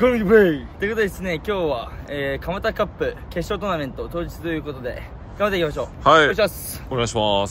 ゴルフプレイということでですね、今日は、蒲田カップ決勝トーナメント当日ということで頑張っていきましょう。 はい、 お願いします。 お願いします。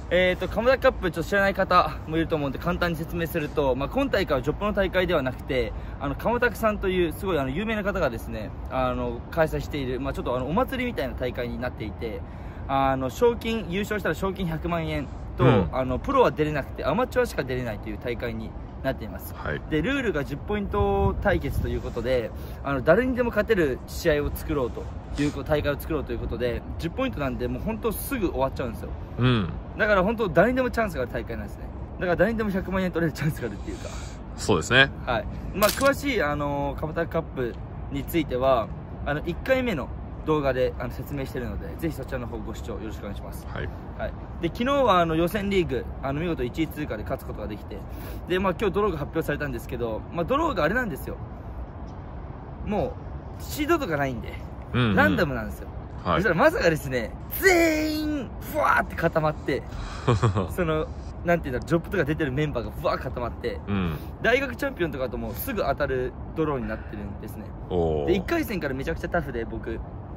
蒲田カップちょっと知らない方もいると思うんで簡単に説明すると、今大会はジョップの大会ではなくて、蒲田さんというすごい有名な方がですね、開催している、ちょっとお祭りみたいな大会になっていて、賞金、優勝したら賞金100万円と、プロは出れなくてアマチュアしか出れないという大会になっています。 はい、 でルールが10ポイント対決ということで、誰にでも勝てる試合を作ろうという大会を作ろうということで、10ポイントなんでもう本当すぐ終わっちゃうんですよ。だから本当誰にでもチャンスがある大会なんですね。だから誰にでも100万円取れるチャンスがあるっていうか。 そうですね。 はい。詳しい蒲田カップについては1回目の動画で説明しているので、ぜひそちらの方ご視聴よろしくお願いします。 はい。 はい、で昨日は予選リーグ見事1位通過で勝つことができて、で今日ドローが発表されたんですけど、ドローがあれなんですよ。もうシードとかないんで、ランダムなんですよ。はい、そしたらまさかですね、全員ふわーって固まってそのなんていうんだ、ジョップとか出てるメンバーがふわー固まって、大学チャンピオンとかともすぐ当たるドローになってるんですね。で1回戦からめちゃくちゃタフで、僕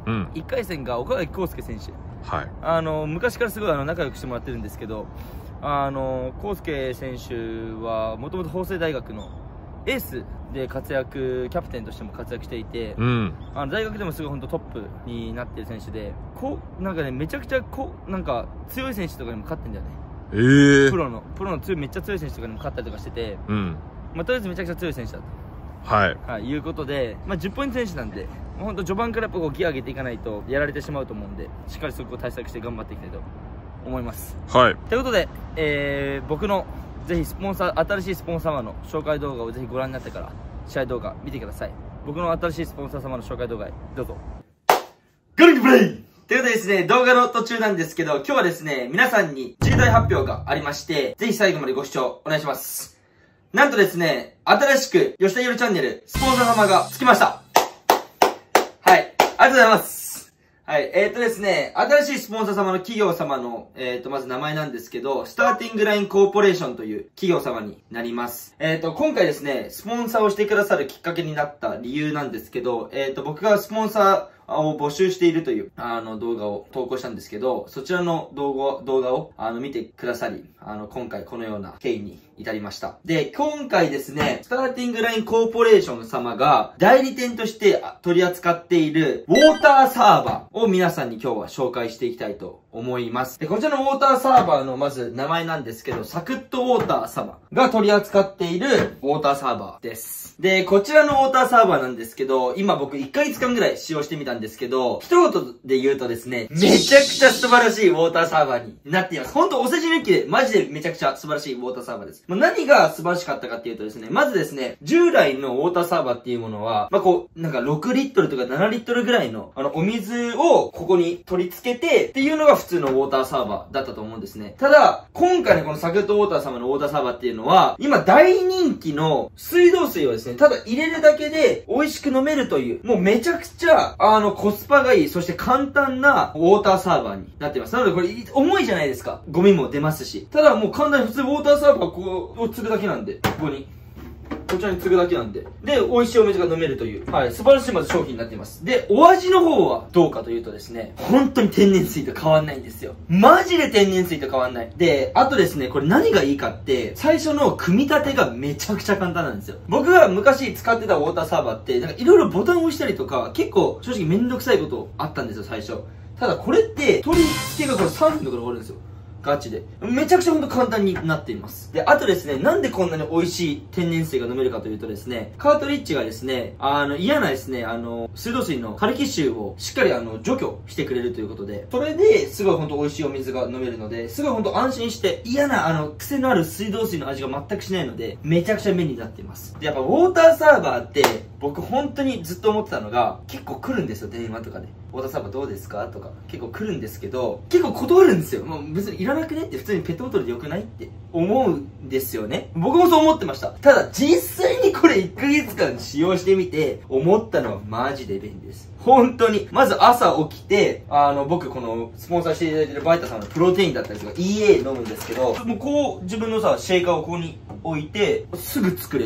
1回戦が岡垣康介選手、昔からすごい仲良くしてもらってるんですけど、康介選手はもともと法政大学のエースで活躍、キャプテンとしても活躍していて、大学でもすごい本当トップになってる選手で、なんかね、めちゃくちゃなんか強い選手とかにも勝ってんだよね。プロのめっちゃ強い選手とかにも勝ったりとかしてて、とりあえずめちゃくちゃ強い選手だと、いうことで、10ポイント選手なんで、本当序盤からやっぱギア上げていかないとやられてしまうと思うんで、しっかりそこを対策して頑張っていきたいと思います。ということで、僕のぜひ新しいスポンサー様の紹介動画をぜひご覧になってから試合動画見てください。僕の新しいスポンサー様の紹介動画へどうぞ。ゴルフプレイということでですね、動画の途中なんですけど、今日はですね、皆さんに重大発表がありまして、ぜひ最後までご視聴お願いします。なんとですね、新しく吉田ゆるチャンネルスポンサー様がつきました。はい、ありがとうございます。はい、ですね、新しいスポンサー様の企業様の、まず名前なんですけど、スターティングラインコーポレーションという企業様になります。今回ですね、スポンサーをしてくださるきっかけになった理由なんですけど、僕がスポンサーを募集しているという、動画を投稿したんですけど、そちらの動画を、見てくださり、今回このような経緯に至りました。で、今回ですね、スターティングラインコーポレーション様が代理店として取り扱っているウォーターサーバーを皆さんに今日は紹介していきたいと思います。で、こちらのウォーターサーバーのまず名前なんですけど、サクッとウォーター様が取り扱っているウォーターサーバーです。で、こちらのウォーターサーバーなんですけど、今僕1ヶ月間ぐらい使用してみたんですけど、一言で言うとですね、めちゃくちゃ素晴らしいウォーターサーバーになっています。ほんとお世辞抜きでマジでめちゃくちゃ素晴らしいウォーターサーバーです。何が素晴らしかったかっていうとですね、まずですね、従来のウォーターサーバーっていうものは、なんか6リットルとか7リットルぐらいのお水をここに取り付けてっていうのが普通のウォーターサーバーだったと思うんですね。ただ、今回のこのサクッとウォーター様のウォーターサーバーっていうのは、今大人気の水道水をですね、ただ入れるだけで美味しく飲めるという、もうめちゃくちゃ、コスパがいい、そして簡単なウォーターサーバーになっています。なのでこれ、重いじゃないですか。ゴミも出ますし。ただもう簡単に普通ウォーターサーバーを継ぐだけなんで、こちらに継ぐだけなんで。で、美味しいお水が飲めるという、素晴らしいまず商品になっています。で、お味の方はどうかというとですね、本当に天然水と変わんないんですよ。マジで天然水と変わんない。で、あとですね、これ何がいいかって、最初の組み立てがめちゃくちゃ簡単なんですよ。僕が昔使ってたウォーターサーバーって、なんかいろいろボタンを押したりとか、結構正直めんどくさいことあったんですよ、最初。ただこれって、取り付けがこれ3分とかで終わるんですよ。ガチで。めちゃくちゃほんと簡単になっています。で、あとですね、なんでこんなに美味しい天然水が飲めるかというとですね、カートリッジがですね、嫌なですね、水道水のカルキ臭をしっかり除去してくれるということで、それですごいほんと美味しいお水が飲めるので、すごいほんと安心して嫌な癖のある水道水の味が全くしないので、めちゃくちゃ便利になっています。で、やっぱウォーターサーバーって、僕本当にずっと思ってたのが、結構来るんですよ、電話とかで。ウォーターサーバーどうですかとか、結構来るんですけど、結構断るんですよ。もう別にいらなくねって普通にペットボトルでよくないって思うんですよね。僕もそう思ってました。ただ実際にこれ1ヶ月間使用してみて、思ったのはマジで便利です。本当に。まず朝起きて、僕このスポンサーしていただいてるバイタさんのプロテインだったりとか EA 飲むんですけど、もうこう自分のさ、シェイカーをここに置いて、すぐ作れる。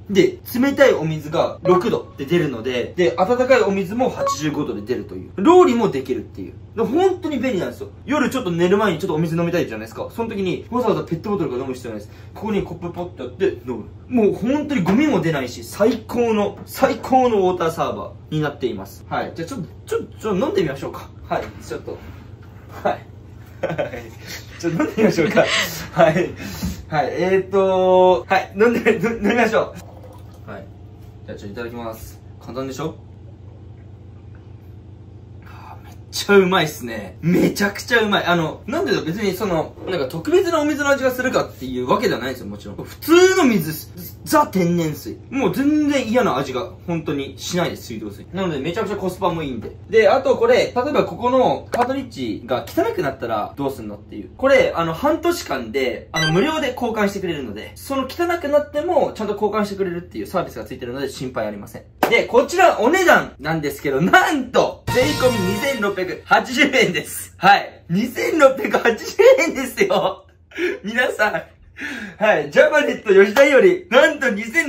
で、冷たいお水が6度で出るので、で、温かいお水も85度で出るという。ロウリュもできるっていう。で本当に便利なんですよ。夜ちょっと寝る前にちょっとお水飲みたいじゃないですか。その時にわざわざペットボトルから飲む必要ないです。ここにコップポッてやって飲む。もう本当にゴミも出ないし、最高のウォーターサーバーになっています。はい。じゃあちょっと飲んでみましょうか。はい。ちょっと。はい。ちょっと飲んでみましょうか。はい。はい。はい。飲みましょう。はい。じゃあちょっといただきます。簡単でしょ？めっちゃうまいっすね。めちゃくちゃうまい。なんでだ別になんか特別なお水の味がするかっていうわけではないんですよ、もちろん。普通の水、ザ天然水。もう全然嫌な味が本当にしないです、水道水。なのでめちゃくちゃコスパもいいんで。で、あとこれ、例えばここのカートリッジが汚くなったらどうすんのっていう。これ、半年間で、無料で交換してくれるので、その汚くなってもちゃんと交換してくれるっていうサービスがついてるので心配ありません。で、こちらお値段なんですけど、なんと、税込み2680円です。はい。2680円ですよ。皆さん。はい。ジャパネット吉田より、なんと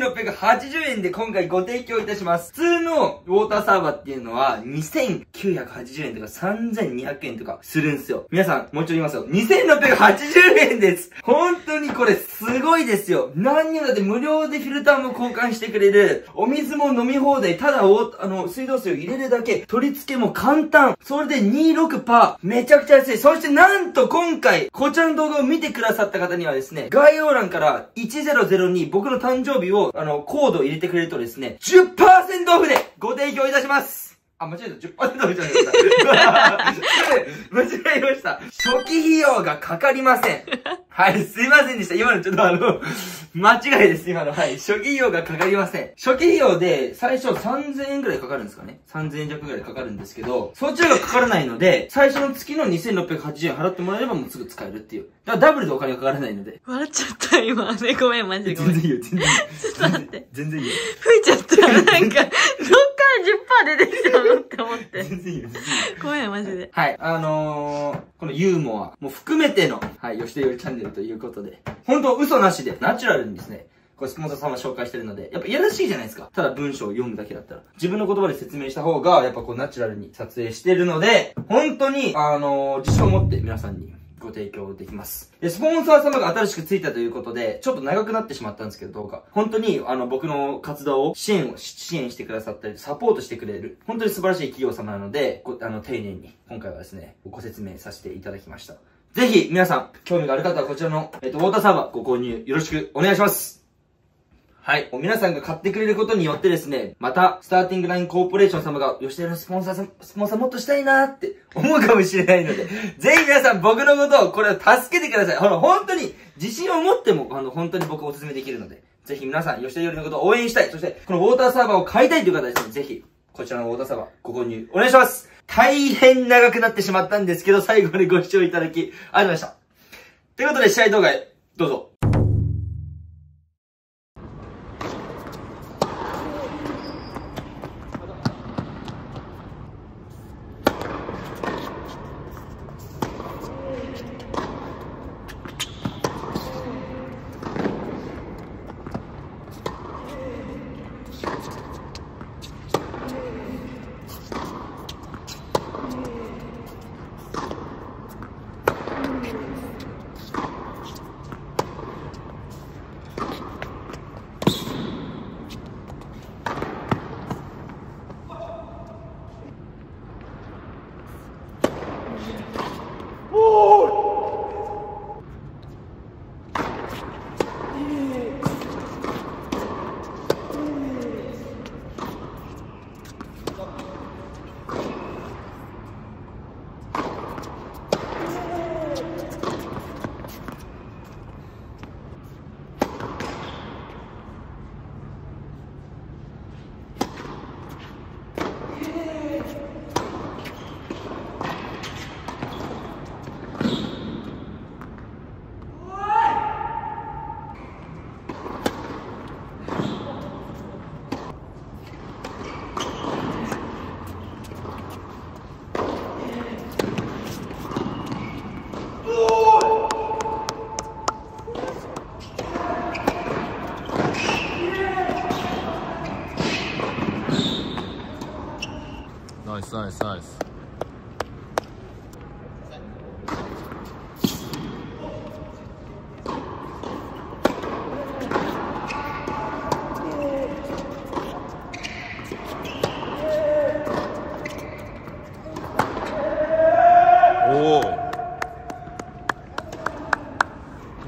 2680円で今回ご提供いたします。普通のウォーターサーバーっていうのは、2980円とか3200円とかするんですよ。皆さん、もう一度言いますよ。2680円です。本当にこれすごいですよ。何にもだって無料でフィルターも交換してくれる。お水も飲み放題。ただ水道水を入れるだけ。取り付けも簡単。それで26%。めちゃくちゃ安い。そしてなんと今回、こちらの動画を見てくださった方にはですね、概要欄から1002僕の誕生日をコードを入れてくれるとですね 10% オフでご提供いたします。あ、間違えた。10% オフじゃないですか。間違えました。初期費用がかかりません。はい、すいませんでした。今のちょっと間違いです、今の。はい、初期費用がかかりません。初期費用で最初3000円くらいかかるんですかね。3000円弱くらいかかるんですけど、そっちがかからないので、最初の月の2680円払ってもらえればもうすぐ使えるっていう。だからダブルでお金がかからないので。 笑っちゃった、今。ね、ごめん、マジでごめん。 全然いいよ、全然いいよ。 ちょっと待って。 全然いいよ。 吹いちゃった。なんか、どっから10%出てきたのって思って。 全然いいよ。 ごめん、マジで。 はい、このユーモアも含めての、はい、吉田よりチャンネルということで、本当嘘なしで、ナチュラルにですね、これスポンサー様紹介してるので、やっぱいやらしいじゃないですか。ただ文章を読むだけだったら。自分の言葉で説明した方が、やっぱこうナチュラルに撮影してるので、本当に、自信を持って皆さんにご提供できます。で、スポンサー様が新しくついたということで、ちょっと長くなってしまったんですけど、動画。本当に、僕の活動を支援してくださったり、サポートしてくれる、本当に素晴らしい企業様なので、丁寧に、今回はですね、ご説明させていただきました。ぜひ、皆さん、興味がある方はこちらの、ウォーターサーバーご購入よろしくお願いします。はい。皆さんが買ってくれることによってですね、また、スターティングラインコーポレーション様が、吉田のスポンサーもっとしたいなーって思うかもしれないので、ぜひ皆さん僕のことを、これを助けてください。本当に、自信を持っても、本当に僕お勧めできるので、ぜひ皆さん、吉田よりのことを応援したい。そして、このウォーターサーバーを買いたいという方はですね、ぜひ、こちらのウォーターサーバーご購入お願いします。大変長くなってしまったんですけど、最後までご視聴いただき、ありがとうございました。ということで、試合動画へ、どうぞ。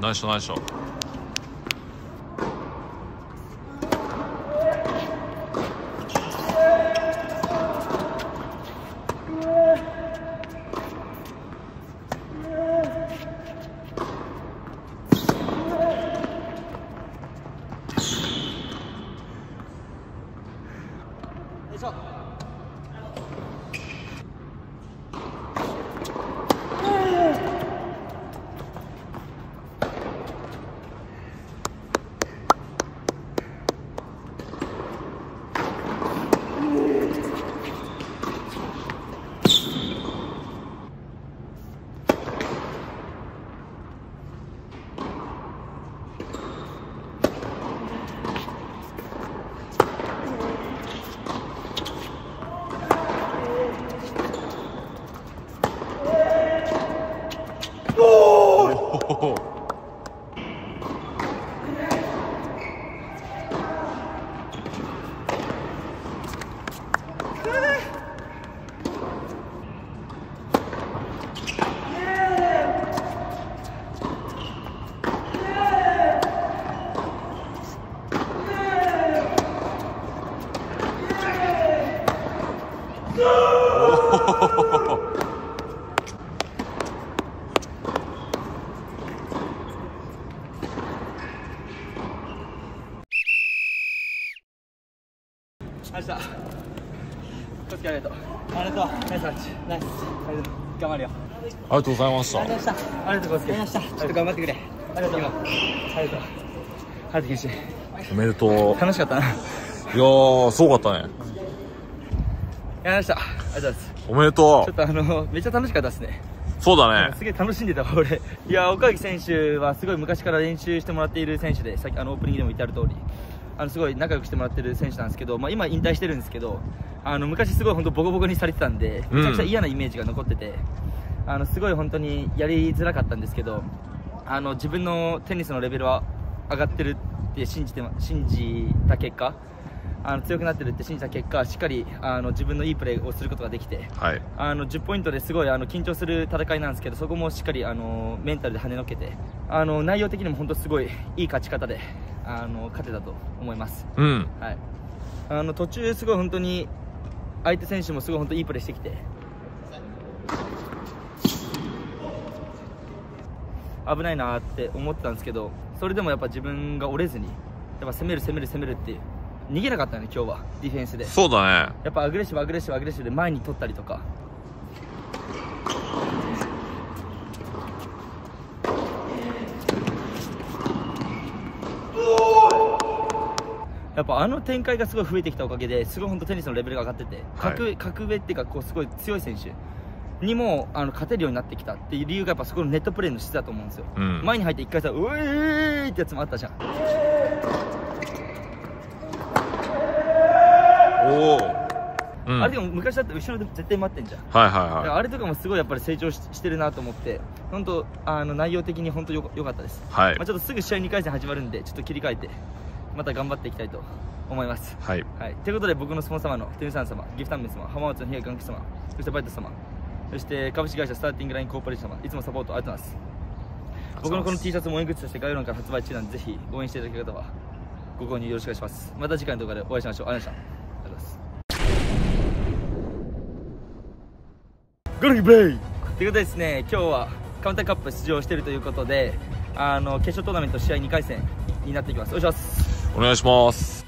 ナイスショナイスショ。 ありがとう。お疲れありがとう。ありがとう。ナイスアッチ。ナイス。ありがとう。頑張るよ。 ありがとうございました。 ありがとうございました。ありがとうございました。ちょっと頑張ってくれ。ありがとう。ありがとう。ありがとう、決心。 おめでとう。 楽しかったな。いやー、すごかったね。 やりました。ありがとうございます。 おめでとちょっとめっちゃ楽しかったですね。 そうだね。 すげえ楽しんでたわ、俺。いや、岡垣選手はすごい昔から練習してもらっている選手で、さっきオープニングでも言ってある通り、すごい仲良くしてもらってる選手なんですけど、今引退してるんですけど、昔すごい本当ボコボコにされてたんで、めちゃくちゃ嫌なイメージが残ってて、すごい本当にやりづらかったんですけど、自分のテニスのレベルは上がってるって信じた結果、強くなってるって信じた結果、しっかり自分のいいプレーをすることができて、 はい、 10ポイントですごい緊張する戦いなんですけど、そこもしっかりメンタルで跳ねのけて、内容的にも本当すごいいい勝ち方で勝てたと思います。 うん、 はい、途中すごい本当に相手選手もすごい本当いいプレーしてきて、危ないなって思ってたんですけど、それでもやっぱ自分が折れずにやっぱ攻めるって逃げなかったよね、今日はディフェンスで。 そうだね。 やっぱアグレッシブで前に取ったりとか、やっぱ展開がすごい増えてきたおかげですごい本当テニスのレベルが上がってて、格上っていうかすごい強い選手にも勝てるようになってきたっていう理由がやっぱそこのネットプレーの質だと思うんですよ。 うん、 前に入って一回さ、うえーってやつもあったじゃん。 おお、うん、 あれでも昔だって後ろで絶対待ってんじゃん。 はいはいはい。 あれとかもすごいやっぱり成長してるなと思って、本当内容的に本当良かったです。 はい。 ちょっとすぐ試合2回戦始まるんで、ちょっと切り替えてまた頑張っていきたいと思います。 はい。 はい。ということで僕のスポンサー様のテニスさん様、ギフタンメン様、浜松の被害関係様、そしてバイト様、そして株式会社スターティングラインコーポレーション様、いつもサポートありがとうございます。僕のこの T シャツも応援グッズとして概要欄から発売中なんで、ぜひ応援していただける方はご購入よろしくお願いします。また次回の動画でお会いしましょう。ありがとうございました。ゴルフプレイということでですね、今日はカウンターカップ出場しているということで、決勝トーナメント試合2回戦になっていきます。お願いします。 お願いします。